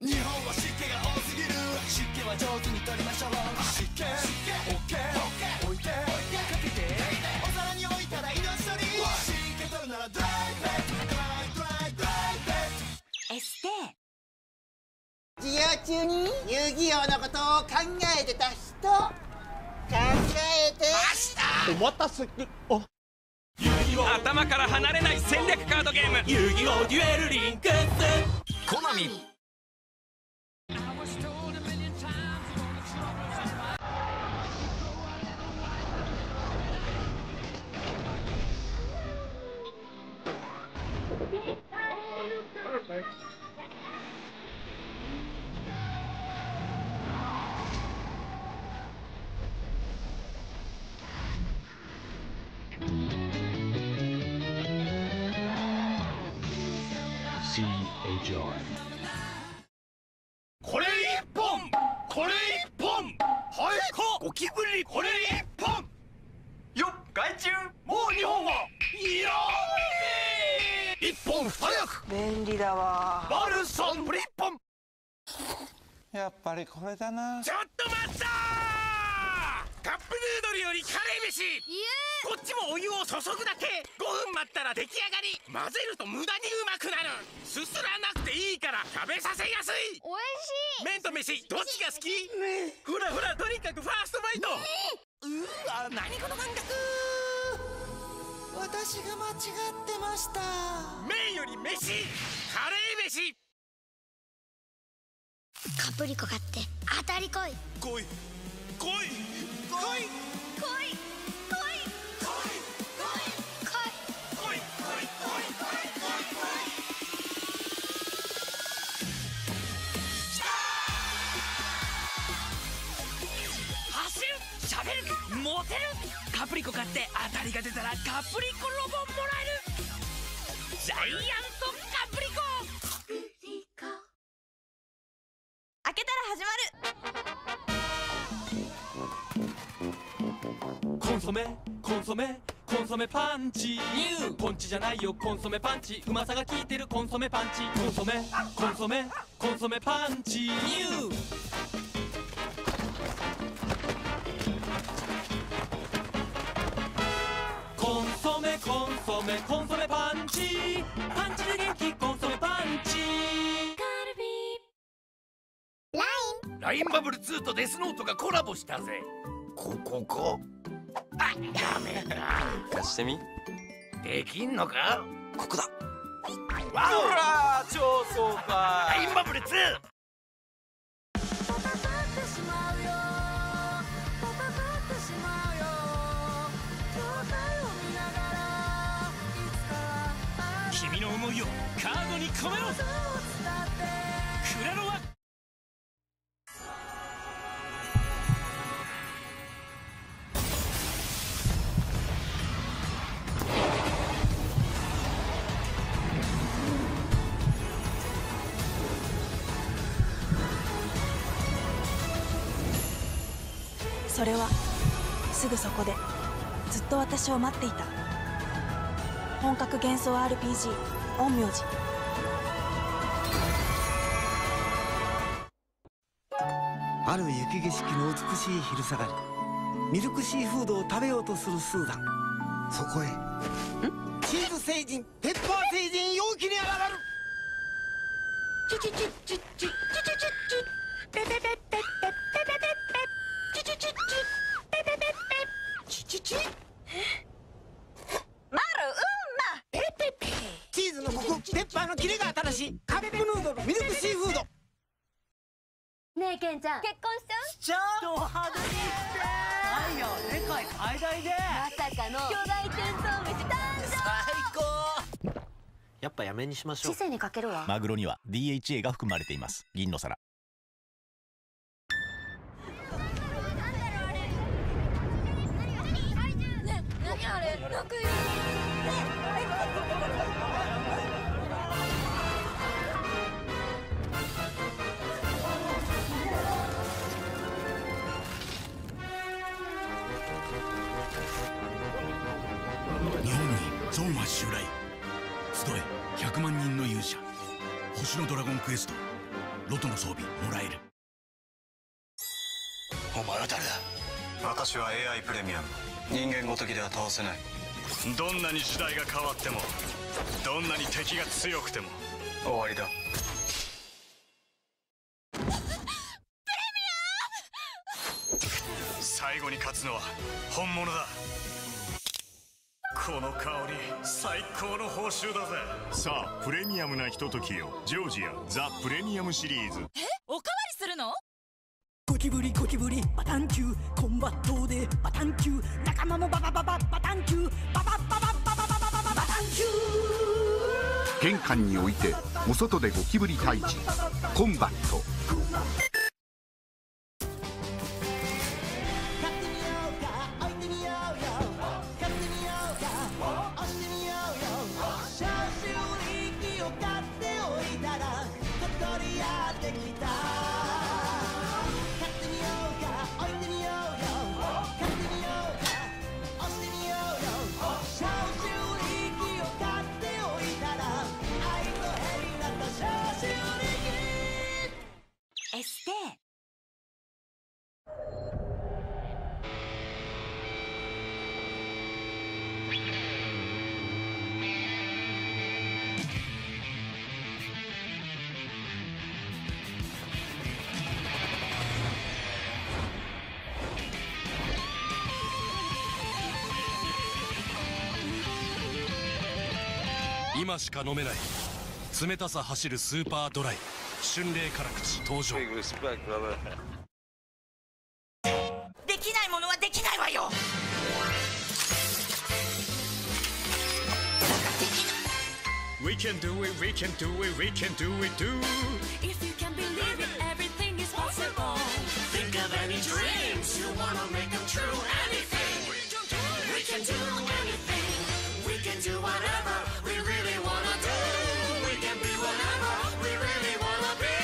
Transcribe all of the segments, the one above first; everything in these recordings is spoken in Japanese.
日本は湿気が多すぎる。湿気は上手に取りましょう。湿気 OK 置いてかけてお皿に置いたら命取り。湿気取るならドライベット、ドライベットエステ。 授業中に遊戯王のことを考えてた人、考えてました。 お待たせ。 頭から離れない戦略カードゲーム、遊戯王デュエルリンクス。コナミ。 これ一本、これ一本、はい、ゴキブリこれ一本よっ、害虫。もう2本はイエーイ。一本早く。 便利だわ。 バルソンこれ一本。 やっぱりこれだな。 ちょっと待ったー。カップヌードルよりカレー飯。こっちもお湯を注ぐだけ。5分待ったら出来上がり。混ぜると無駄にうまくなる。すすらなくていいから食べさせやすい。 おいしい。 麺と飯どっちが好き？ほらほら、とにかくファーストバイト。うわ、何この感覚。 私が間違ってました。 麺より飯、カレー飯。 カプリコ買って当たりこい。 来い来い来い来い来い来い来い来い来い来い来い来い来い来い。走る、しゃべる、モテる。カプリコ買って当たりが出たらカプリコロボもらえる。ジャイアントカプリコ。 開けたら始まる。 コンソメコンソメコンソメパンチ。ニューポンチじゃないよ、コンソメパンチ。うまさが効いてるコンソメパンチ。コンソメコンソメコンソメパンチ。ニューコンソメコンソメコンソメパンチ。パンチで元気コンソメパンチ。 ラインバブル2とデスノートがコラボしたぜ。こあ、ダメだ。 貸してみ。 できんのか。 ここだ。 わお、 ほら超爽快。 ラインバブル 2。君の思いをカードに込めろ。クラロワ。 それはすぐそこでずっと私を待っていた。本格幻想 RPG 陰陽師。 ある雪景色の美しい昼下がり、ミルクシーフードを食べようとするスーザン。そこへチーズ星人、ペッパー星人陽気に現る。チチチチチチチチチペペペペペペペペペチチチチペペペペチチチ。 マルペペペ。チーズのコク、ペッパーのキレが新しいカップヌードルミルクシーフード。 ねえケンちゃん、結婚しちゃう？ ちょっと派手にして愛よ、世界最大でまさかの巨大テントウムシ誕生。 やっぱやめにしましょう。 知性にかけるわ。 マグロには DHA が含まれています。銀の皿。 ね、何あれ、なんかいる。 日本にゾンは襲来。集え100万人の勇者。星のドラゴンクエスト。 ロトの装備もらえる。 お前は誰だ？私は AI プレミアム。人間ごときでは倒せない。どんなに時代が変わっても、どんなに敵が強くても終わりだ。最後に勝つのは本物だ。この香り、最高の報酬だぜ。 さあプレミアムなひとときよ。ジョージアザ・プレミアムシリーズ。 おかわりするの？ ゴキブリゴキブリバタンキュー、コンバットでバタンキュー、仲間もバババババタンキュー、ババババババババババタンキュー。 玄関に置いてお外でゴキブリ退治、コンバット。 エステ今しか飲めない冷たさ走るスーパードライ春麗辛口登場。 できないものはできないわよ。 We can do it, we can do it, we can do it too. If you can believe it, everything is possible. Think of any dreams you wanna make them true. Anything we can do anything. We can do whatever we really wanna do. We can be whatever we really wanna be.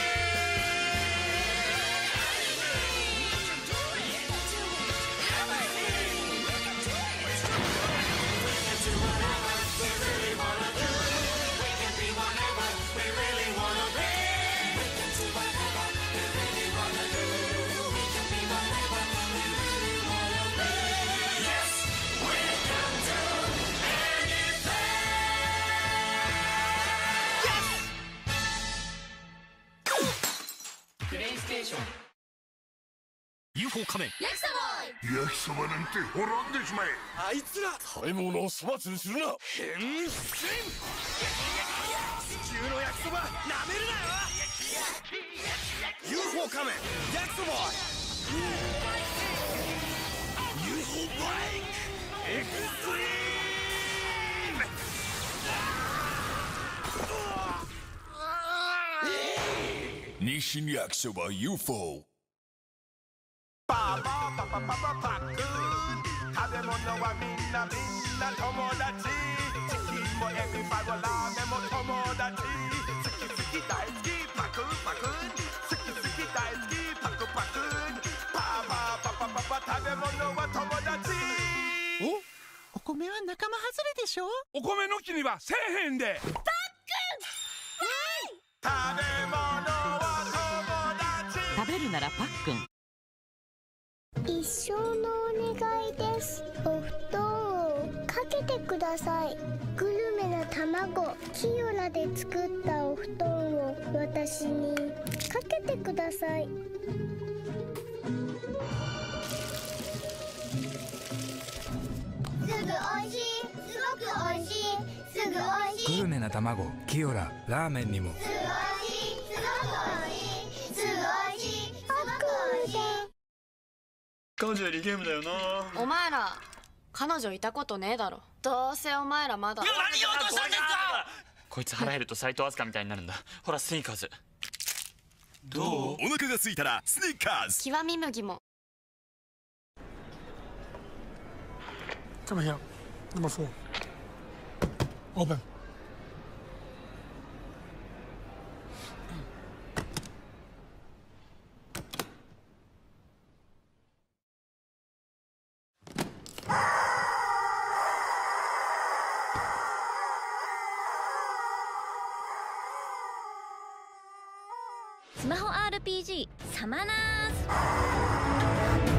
UFO 仮面。 焼きそば焼きそばなんて滅んでしまえ。 あいつら食べ物を粗末にするな。変身。地球の焼きそばなめるなよ。 UFO 仮面焼きそば UFO バイクエクストリーム。 日清焼きそば UFO。 パパパパパパパックン、食べ物はみんな友達。チキンもエビファゴラーメンも友達。好き好き大好きパクパクン、好き好き大好きパクパクン。パパパパパパ食べ物は友達。 お米は仲間外れでしょ。 お米の木にはせえへんで。パックン食べ物は友達。 食べるならパックン。 一生のお願いです。お布団をかけてください。グルメな卵キヨラで作ったお布団を私にかけてください。すぐおいしい、すごくおいしい、すぐおいしい。 グルメな卵キヨララーメンにも。 すぐおいしい、すごくおいしい、すぐおいしい、すごくおいしい。 彼女よりゲームだよな。 お前ら彼女いたことねえだろ。どうせお前らまだ。 何言おうとしたんですか。こいつ腹減ると斎藤飛鳥みたいになるんだ。ほらスニーカーズ。 どう？お腹が空いたらスニーカーズ。 極み麦も。 Come here. Number 4. Open. スマホ RPG サマナーズ。